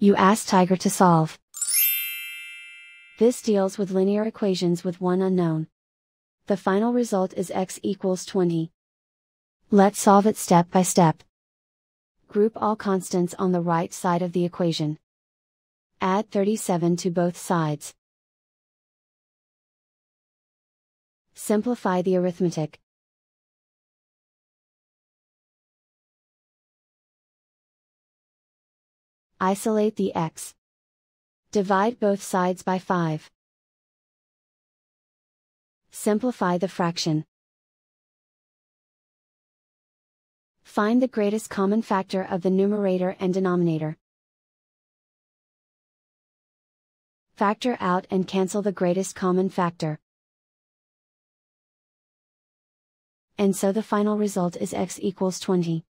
You ask Tiger to solve. This deals with linear equations with one unknown. The final result is x equals 20. Let's solve it step by step. Group all constants on the right side of the equation. Add 37 to both sides. Simplify the arithmetic. Isolate the x. Divide both sides by 5. Simplify the fraction. Find the greatest common factor of the numerator and denominator. Factor out and cancel the greatest common factor. And so the final result is x equals 20.